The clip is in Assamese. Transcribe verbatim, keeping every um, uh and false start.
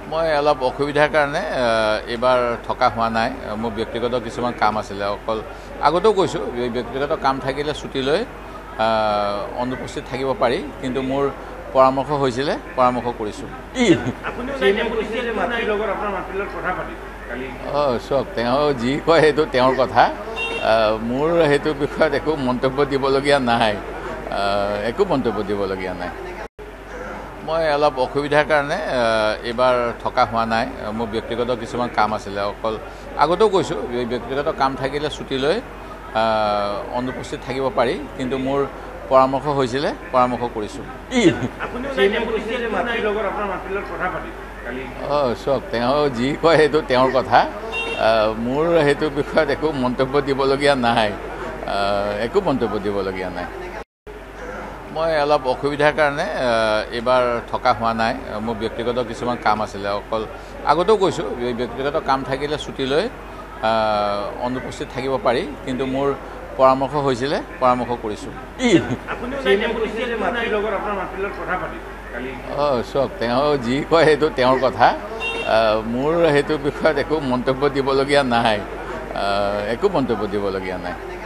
মই অলপ অসুবিধাৰ কাৰণে এবাৰ থকা হোৱা নাই মোৰ ব্যক্তিগত কিছুমান কাম আছিল অকল আগতেও কৈছোঁ ব্যক্তিগত কাম থাকিলে ছুটি লৈ অনুপস্থিত থাকিব পাৰি কিন্তু মোৰ পৰামৰ্শ হৈছিলে পৰামৰ্শ কৰিছোঁ অঁ চক তেওঁ যি কয় সেইটো তেওঁৰ কথা মোৰ সেইটো বিষয়ত একো মন্তব্য দিবলগীয়া নাই একো মন্তব্য দিবলগীয়া নাই মই অলপ অসুবিধাৰ কাৰণে এবাৰ থকা হোৱা নাই মোৰ ব্যক্তিগত কিছুমান কাম আছিল অকল আগতেও কৈছোঁ ব্যক্তিগত কাম থাকিলে ছুটি লৈ অনুপস্থিত থাকিব পাৰি কিন্তু মোৰ পৰামৰ্শ হৈছিলে পৰামৰ্শ কৰিছোঁ অঁ চক তেওঁ যি কয় সেইটো তেওঁৰ কথা মোৰ সেইটো বিষয়ত একো মন্তব্য দিবলগীয়া নাই একো মন্তব্য দিবলগীয়া নাই মই অলপ অসুবিধাৰ কাৰণে এবাৰ থকা হোৱা নাই মোৰ ব্যক্তিগত কিছুমান কাম আছিল অকল আগতেও কৈছোঁ ব্যক্তিগত কাম থাকিলে ছুটি লৈ অনুপস্থিত থাকিব পাৰি কিন্তু মোৰ পৰামৰ্শ হৈছিলে পৰামৰ্শ কৰিছোঁ অঁ চক তেওঁ যি কয় সেইটো তেওঁৰ কথা মোৰ সেইটো বিষয়ত একো মন্তব্য দিবলগীয়া নাই একো মন্তব্য দিবলগীয়া নাই